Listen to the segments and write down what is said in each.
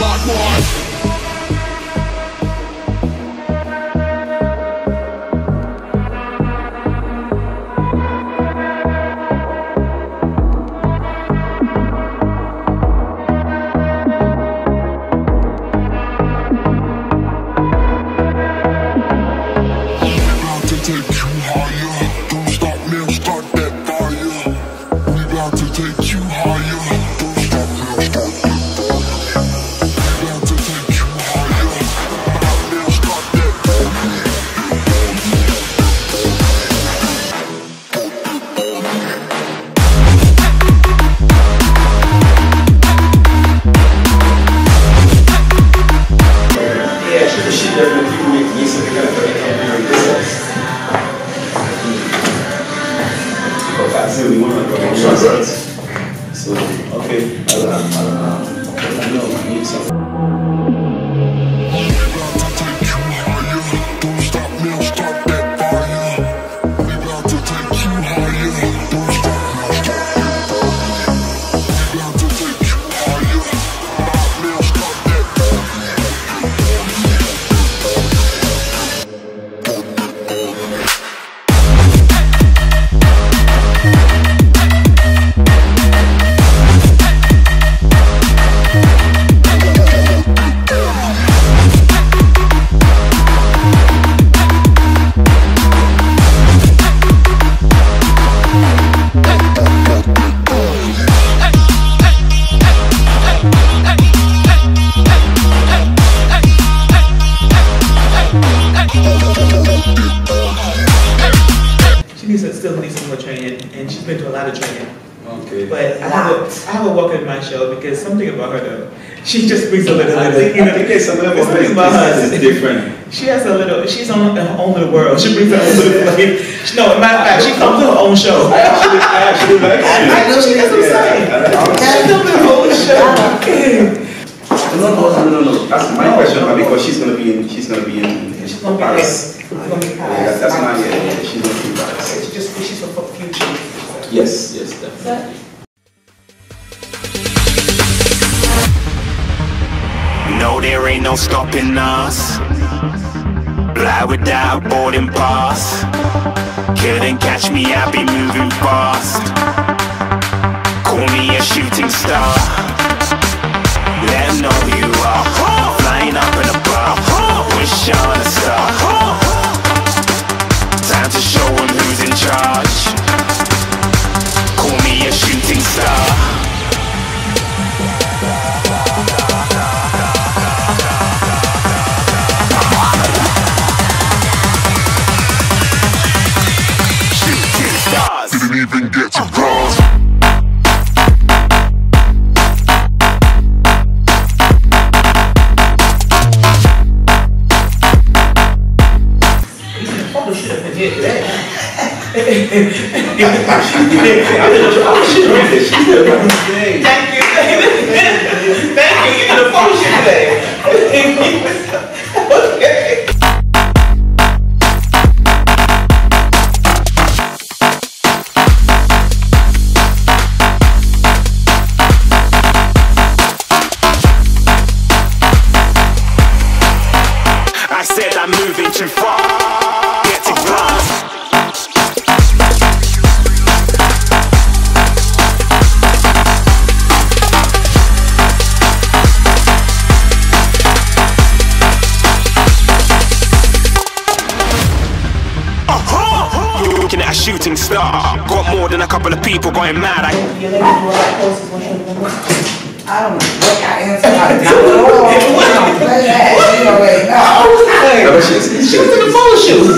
bad boy. So, okay, I know, I need something. Still needs some more training, and she's been to a lot of training. Okay. But I have a walk in my show because something about her though, she just brings a little. I think it's a little bit different. She has a little. She's on her own little world. She brings her own little flavor. No, matter of fact, she comes to her own show. I actually like it. I know she has some saying. She comes to her own show. No. That's my question because she's gonna be in Paris. That's not yet. She's gonna be in Paris. She's for future. Yes, definitely. No, there ain't no stopping us. Fly without boarding pass. Couldn't catch me, I be moving fast. Call me a shooting star. Let 'em know who you are. Flying up in a bar. Wish on a star. Time to show 'em who's in charge. Call me a shooting star. Shooting stars. Didn't even get to bronze. Thank you. You're the phone shit today. Okay. I said I'm moving too far. Get to glass. Looking at a shooting star. Got more than a couple of people going mad. I don't know what I answered. I play that. You already know. She was in the photo shoot.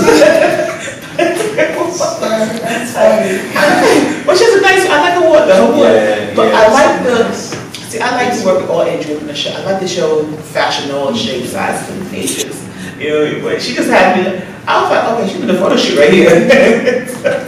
That's funny. But she has a nice. I like her work though. Yeah, but I like the. See, I like to work with all age group in the show. I like to show fashion, all shapes, sizes, and ages. You know, but she just had me. I was like, okay, she's in the photo shoot right here.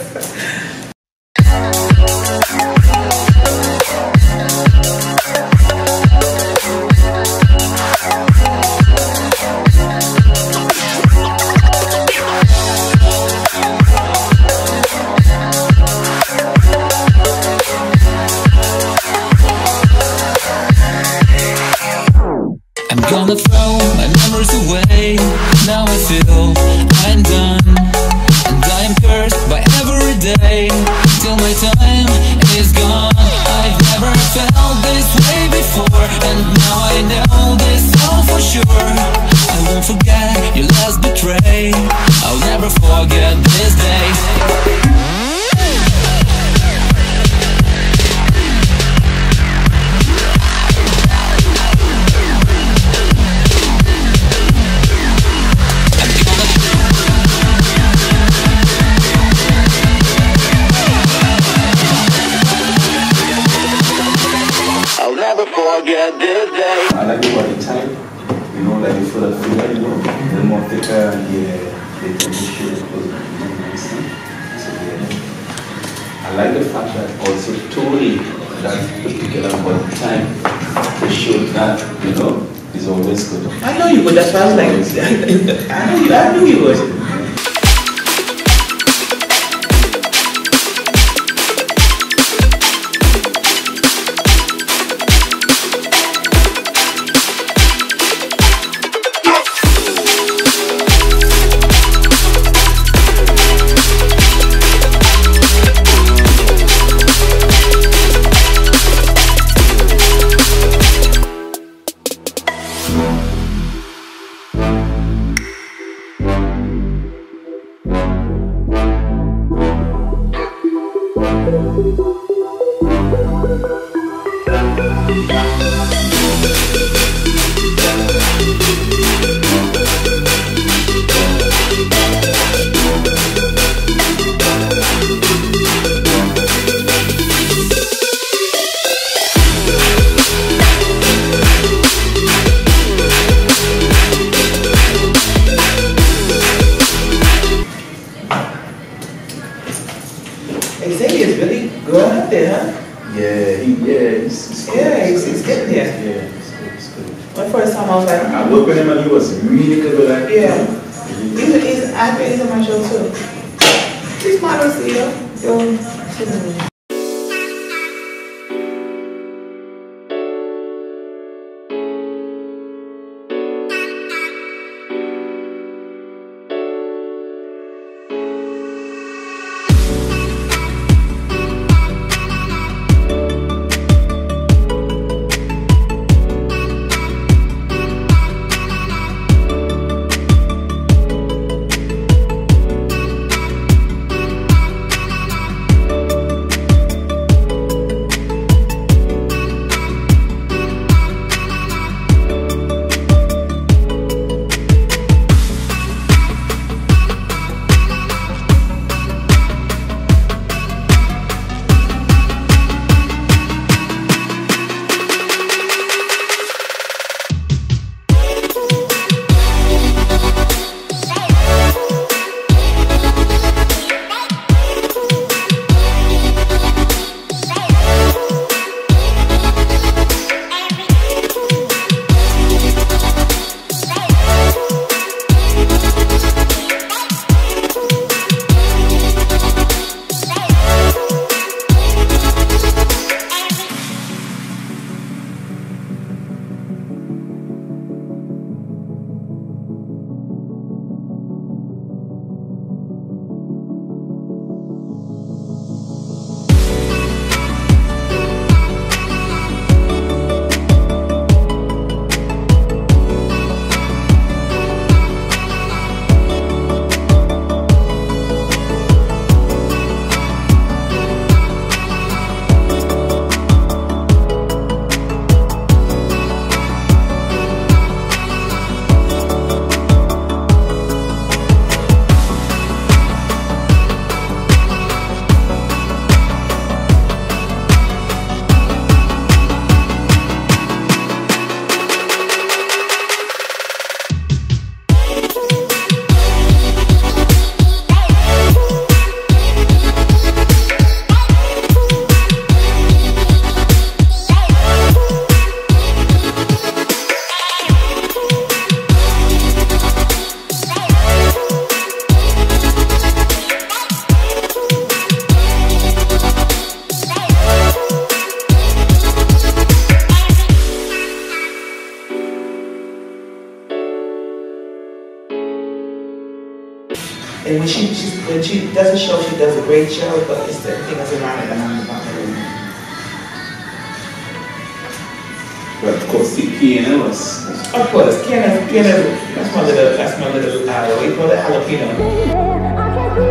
wanna throw my memories away. Now I feel I'm done, and I am cursed by every day till my time is gone. I've never felt this way before, and now I know this all for sure. I won't forget your last betray. I'll never forget this day. I'll never forget this day. I like the body type, you know, like the fuller figure, you know, the more thicker and the temperature goes nice. So yeah, I like the fact that also totally that particular body type to show that, you know, is always good. I know you would, that's why I was like, I knew you would. Xavier's really growing up there, huh? Yeah, he's good. Yeah, he's getting there. Yeah, it's good. The first time I was like, I worked with him and he was really good with that. yeah. I bet he's on my show too. He's models, you know. And when she does a show, she does a great show, but it's the thing that's around it behind the bottom. But of course, Kiana was. Of course, Kiana, that's my little, what do you call it, jalapeno.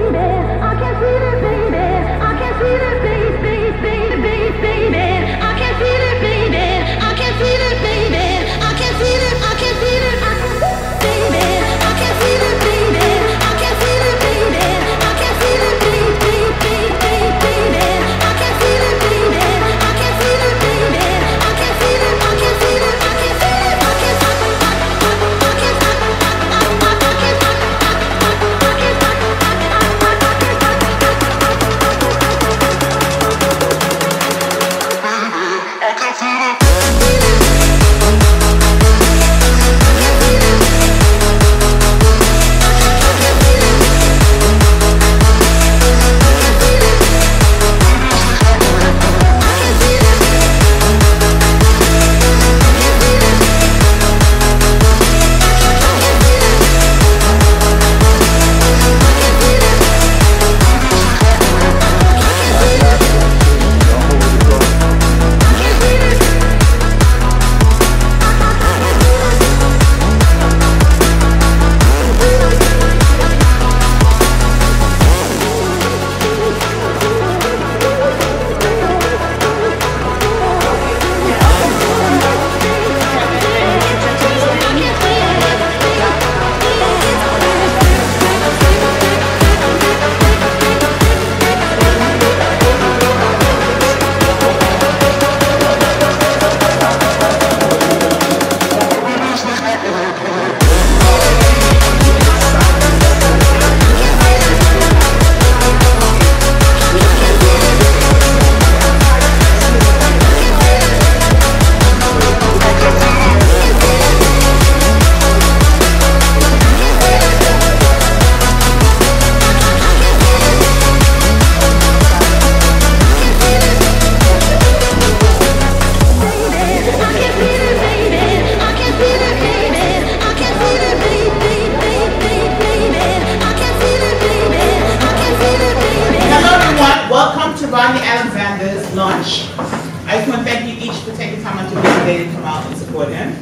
Launch. I just want to thank you each for taking time out to today to come out and support him.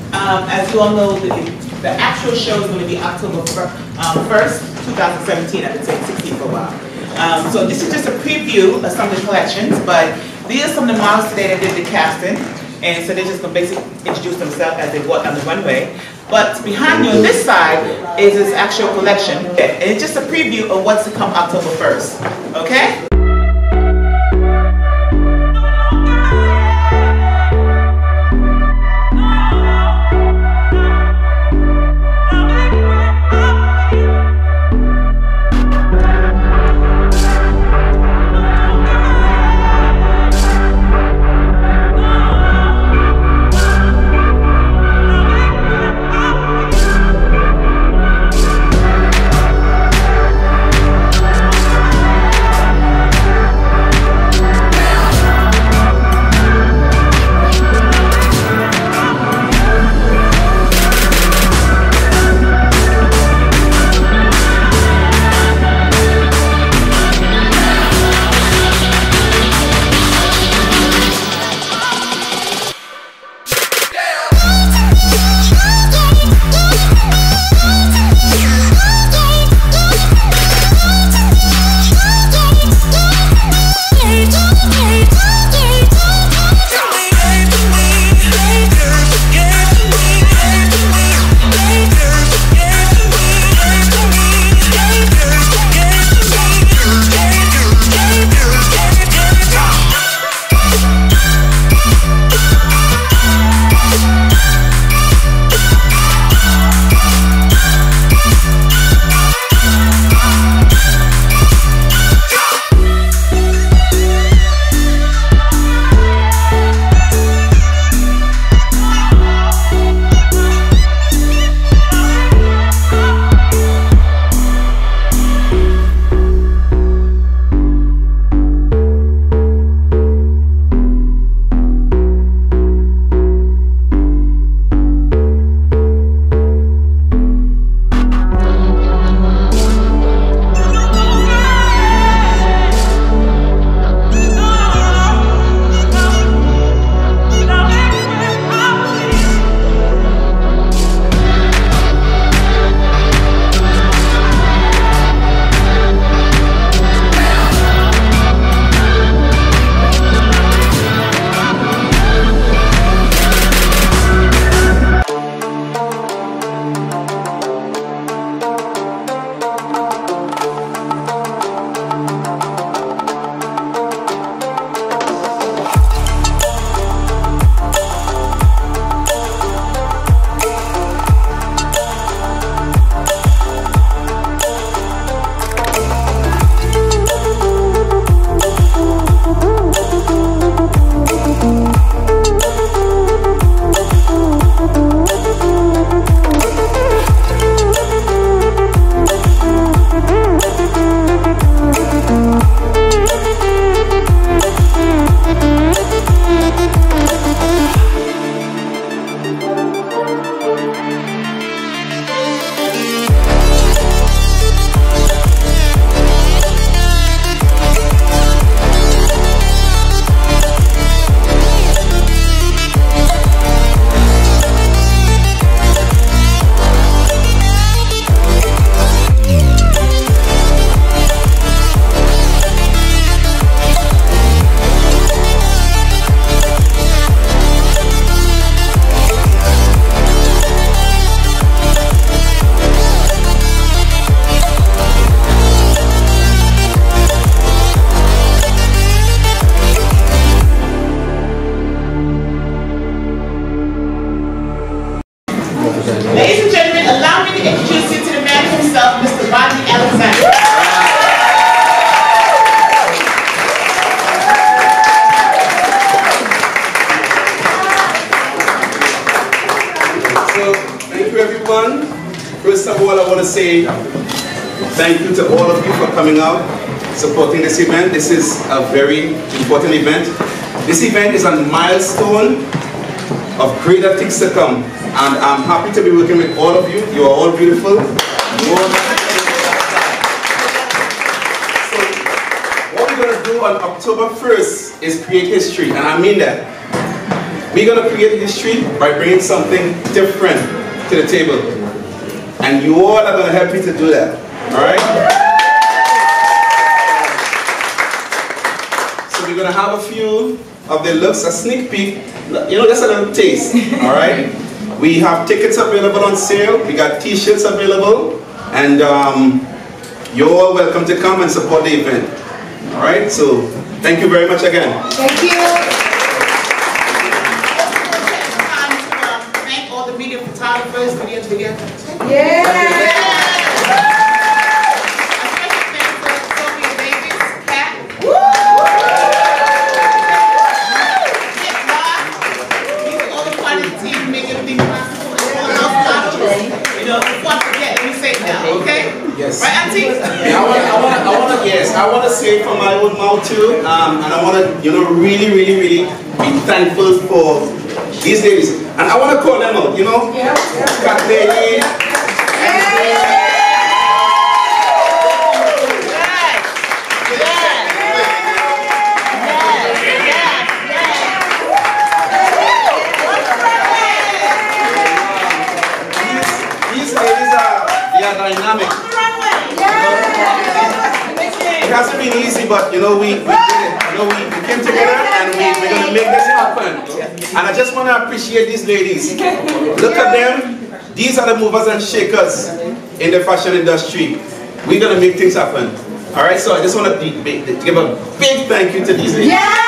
As you all know, the actual show is going to be October 1st, 2017 at the 1016 for a while. So this is just a preview of some of the collections, but these are some of the models today that did the casting, and so they're just going to basically introduce themselves as they walk down the runway. But behind you on this side is this actual collection, and it's just a preview of what's to come October 1st, okay? Ladies and gentlemen, allow me to introduce you to the man himself, Mr. Rodney Alexander. So, thank you everyone. First of all, I want to say thank you to all of you for coming out, supporting this event. This is a very important event. This event is a milestone of greater things to come. And I'm happy to be working with all of you. You are all beautiful. So, what we're going to do on October 1st is create history, and I mean that. We're going to create history by bringing something different to the table. And you all are going to help me to do that. Alright? So we're going to have a few of the looks, a sneak peek, you know, just a little taste. Alright? We have tickets available on sale, we got t-shirts available, and you're all welcome to come and support the event. Alright? So, thank you very much again. Thank you. Thank all the media photographers, videographers. Yeah. Yes. Right, Auntie? I want to say it from my own mouth too, and I want to, you know, really be thankful for these ladies, and I want to call them out, you know, Cat Lady, these ladies are dynamic. It hasn't been easy, but you know, we did it. You know, we came together and we're going to make this happen. And I just want to appreciate these ladies. Look at them. These are the movers and shakers in the fashion industry. We're going to make things happen. Alright, so I just want to give a big thank you to these ladies. Yeah.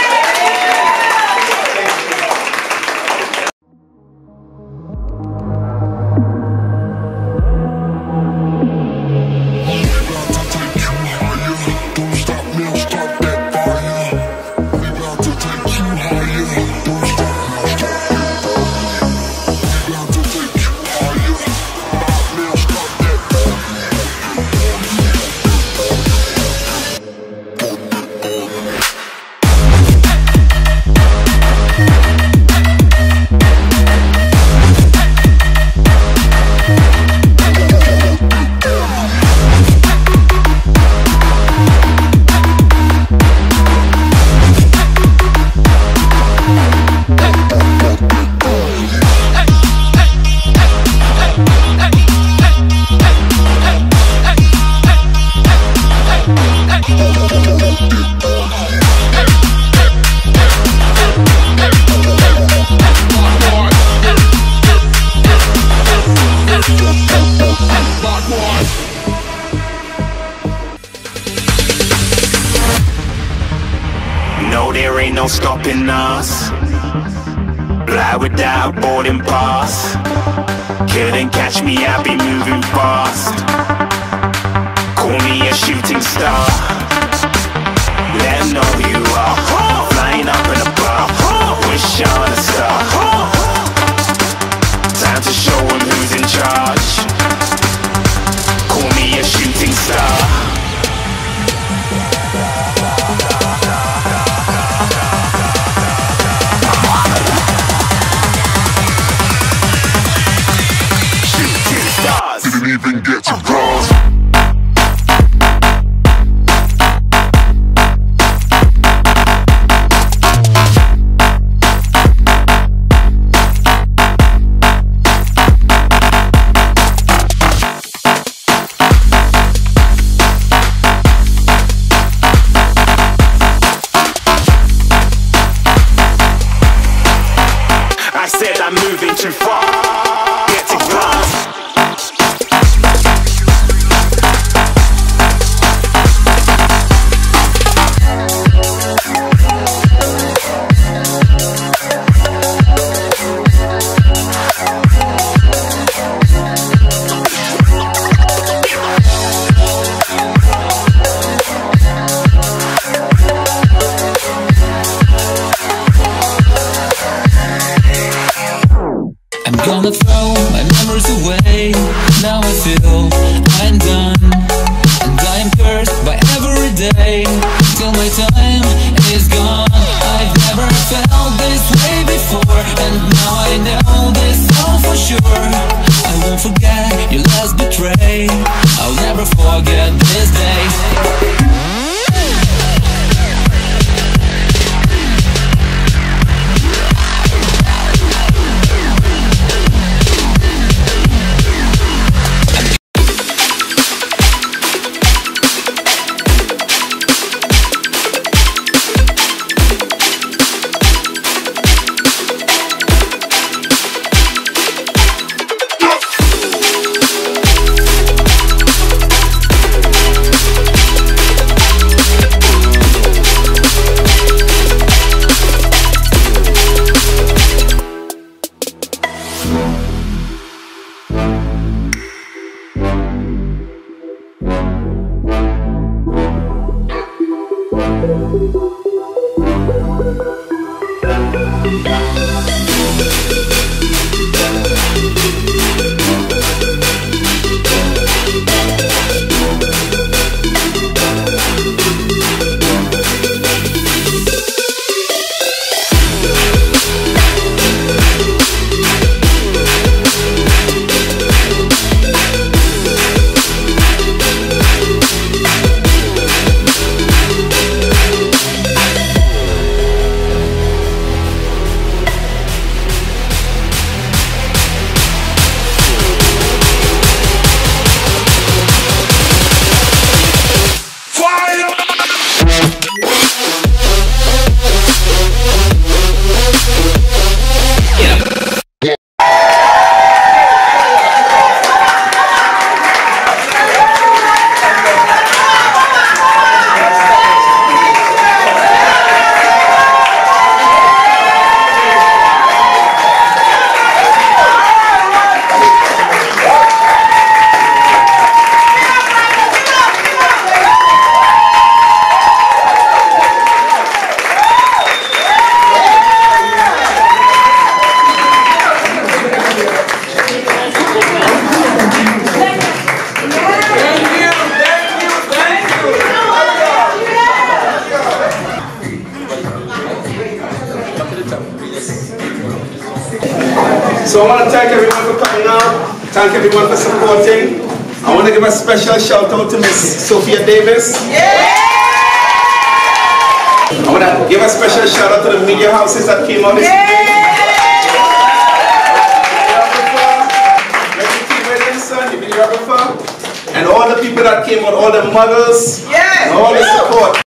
No, there ain't no stopping us. Fly without boarding pass. Couldn't catch me, I'll be moving fast. Call me a shooting star. Let them know who you are. Flying up in a bar. Wish on a star. Time to show them who's in charge. Call me a shooting star. Didn't even get to cross. I said I'm moving too far. Get to glass. I'm gonna throw my memories away. Now I feel I'm done, and I am cursed by every day till my time is gone. I've never felt this way before, and now I know this all for sure. I won't forget your last betray. I'll never forget this day. So I want to thank everyone for coming out. Thank everyone for supporting. I want to give a special shout out to Miss Sophia Davis. I want to give a special shout out to the media houses that came out this evening. The videographer, and all the people that came out, all the mothers, and all the support.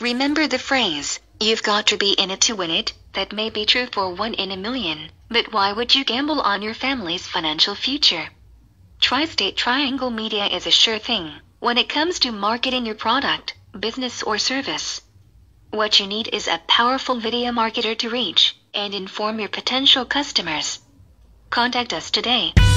Remember the phrase, "You've got to be in it to win it." That may be true for 1 in a million, but why would you gamble on your family's financial future? Tri-State Triangle Media is a sure thing when it comes to marketing your product, business, or service. What you need is a powerful video marketer to reach and inform your potential customers. Contact us today.